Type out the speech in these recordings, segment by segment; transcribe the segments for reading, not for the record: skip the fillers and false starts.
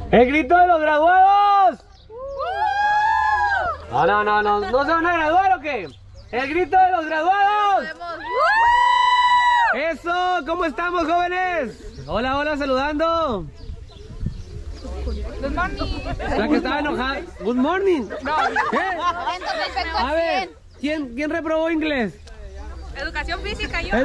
¡El grito de los graduados! ¿No se van a graduar o qué? ¡El grito de los graduados! ¡Eso! ¿Cómo estamos, jóvenes? Hola, saludando. Good morning. La que estaba enojada. Good morning. ¿Qué? A ver, ¿quién reprobó inglés? Educación física, yo.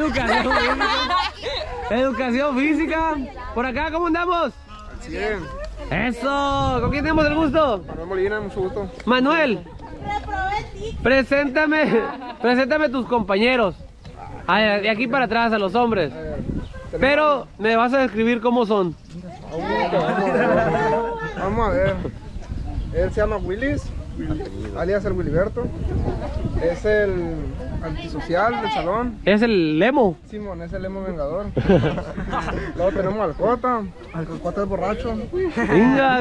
Educación física. Por acá, ¿cómo andamos? Bien. Eso. ¿Con quién tenemos el gusto? Manuel Molina, mucho gusto. Manuel. Preséntame tus compañeros. De aquí para atrás, a los hombres. Pero me vas a describir cómo son. Vamos a ver. Él se llama Willis, alias el Wiliberto. Es el antisocial del salón. Es el Lemo. Simón, es el emo vengador. Luego tenemos al Cota. Al Cota es borracho. Venga,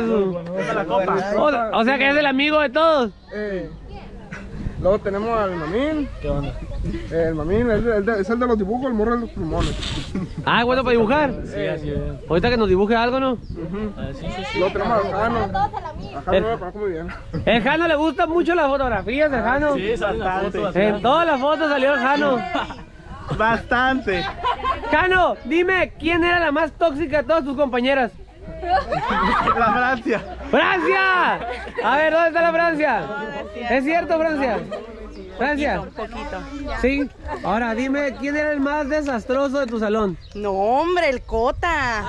o sea que es el amigo de todos. Luego tenemos al Mamín. ¿Qué onda? El Mamín es el de los dibujos, el morro de los plumones. Ah, bueno para dibujar. Sí, así es. Ahorita que nos dibuje algo, ¿no? Luego tenemos al Jano. A Jano lo conozco muy bien. El Jano le gustan mucho las fotografías, el Jano. Sí, bastante. En todas las fotos salió el Jano. Bastante. Jano, dime, ¿quién era la más tóxica de todas tus compañeras? La Francia. ¡Francia! A ver, ¿dónde está la Francia? ¿Es cierto, Francia? ¿Francia? Un poquito. Sí. Ahora, dime, ¿quién era el más desastroso de tu salón? No, hombre, el Cota.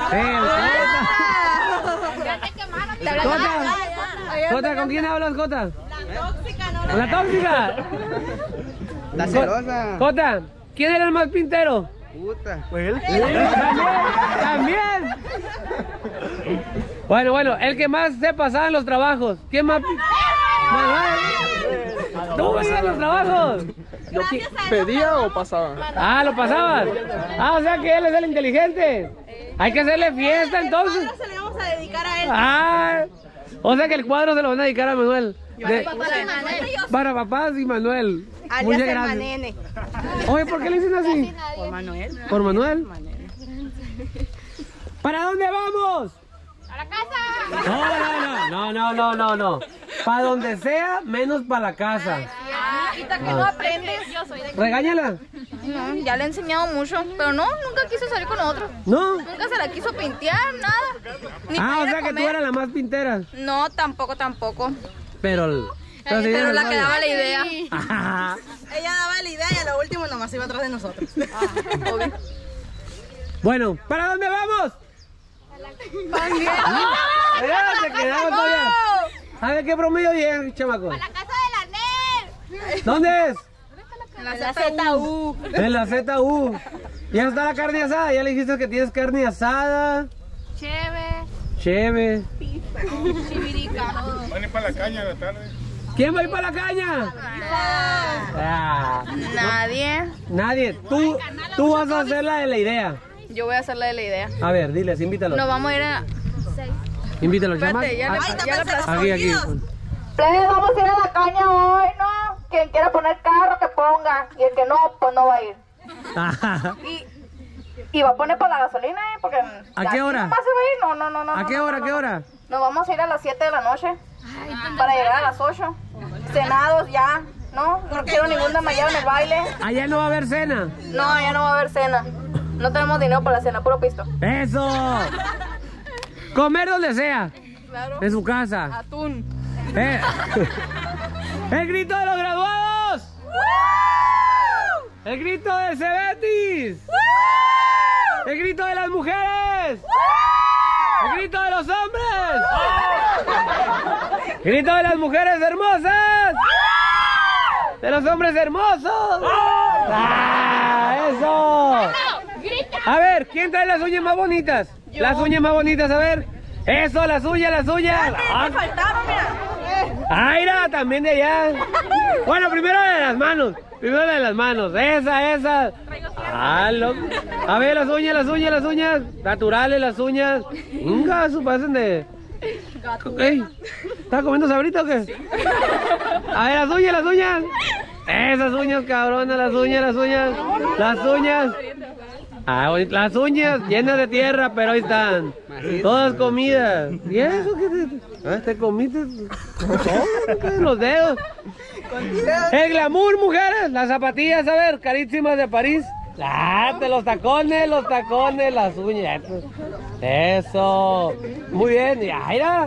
Cota, ¿con quién hablas, Cota? La tóxica. La celosa. Cota, ¿quién era el más pintero? Puta. Pues él. También. Bueno, el que más se pasaba en los trabajos. ¿Quién más? Manuel. ¿Tú veías los trabajos? ¿Pedía o pasaba? Ah, ¿lo pasabas? Ah, o sea que él es el inteligente. Hay que hacerle fiesta entonces. Se le vamos a dedicar a él. Ah, o sea que el cuadro se lo van a dedicar a Manuel. Para papás y Manuel. Alias el Manene. Oye, ¿por qué le dicen así? Por Manuel. ¿Por Manuel? ¿Para dónde vamos? ¡A la casa! No. Para donde sea, menos para la casa. Ahorita que no aprendes. Yo soy de... Regáñala. No, ya le he enseñado mucho, pero no, nunca quiso salir con otro. ¿No? Nunca se la quiso pintear, nada. Ni Ah, para o ir a sea que tú comer. eras la más pintera. No, tampoco. Pero Pero la que daba la idea. Ajá. Ella daba la idea y a lo último nomás iba atrás de nosotros. Obvio. Bueno, ¿para dónde vamos? Se quedaron todavía. A ver qué promedio llegan, chamaco. ¡La casa de la NER! ¿Dónde es? En la ZU. En la ZU. Ya está la carne asada. Ya le dijiste que tienes carne asada. Cheve. Chivirica. Van a ir para la caña de la tarde. ¿Quién va a ir para la caña? Ah, nadie. Tú vas a hacer la de la idea. Yo voy a hacer la de la idea. A ver, diles, invítalo. Nos vamos a ir a... Invítalo, chamas. Espérate, ya le Aquí. Vamos a ir a la caña hoy, ¿no? Quien quiera poner carro, que ponga. Y el que no, pues no va a ir. Y va a poner para la gasolina, ¿eh? Porque... ¿A qué hora? ¿Más se va a ir? No. ¿A qué hora? ¿A qué hora? Nos vamos a ir a las 7 de la noche. Para llegar a las 8. Cenados ya, ¿no? No quiero ningún damallado en el baile. Allá no va a haber cena. No, ya no va a haber cena. No tenemos dinero para la cena, puro pisto. ¡Eso! Comer donde sea. Claro. En su casa. Atún. ¡El grito de los graduados! ¡El grito de Cebetis! ¡El grito de las mujeres! ¡El grito de los hombres! ¡El grito de las mujeres hermosas! ¡De los hombres hermosos! ¡Ah, eso! A ver, ¿quién trae las uñas más bonitas? Yo. Las uñas más bonitas, a ver. Eso, las uñas. Me faltaron, mira. ¡Aira! También de allá. Bueno, primero la de las manos. Esa. Ah, loco. A ver, las uñas. Naturales, las uñas. Venga, su pasen de... Ey, ¿estás comiendo sabrita o qué? A ver, las uñas. Esas uñas, cabronas, las uñas. Ah, las uñas llenas de tierra, pero ahí están. Todas comidas. ¿Y eso qué te comiste? Todo, los dedos. El glamour, mujeres. Las zapatillas, a ver, carísimas de París. Los tacones, las uñas. Eso. Muy bien. Y mira.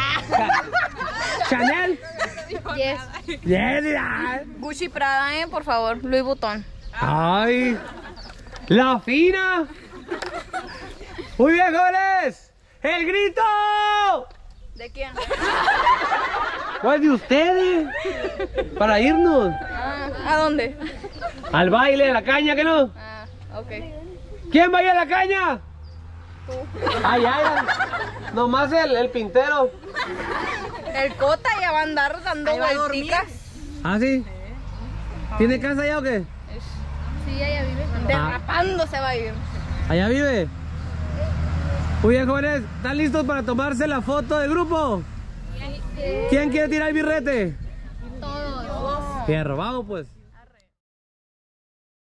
Chanel. Yes. Yes, mira. Gucci, Prada, por favor. Louis Vuitton. Ay. La fina. Muy bien, jóvenes. El grito. ¿De quién? ¿Cuál de ustedes? Para irnos. ¿A dónde? Al baile de la caña, ¿que no? Ok. ¿Quién va a ir a la caña? Tú. Ay, nomás el pintero. El Cota ya va a andar dando vuelticas. ¿Ah, sí? ¿Tiene casa allá o qué? Sí, allá vive. Derrapando se va a ir. ¿Allá vive? Muy bien, jóvenes, ¿están listos para tomarse la foto de grupo? ¿Quién quiere tirar el birrete? Todos. Fierro, vamos pues.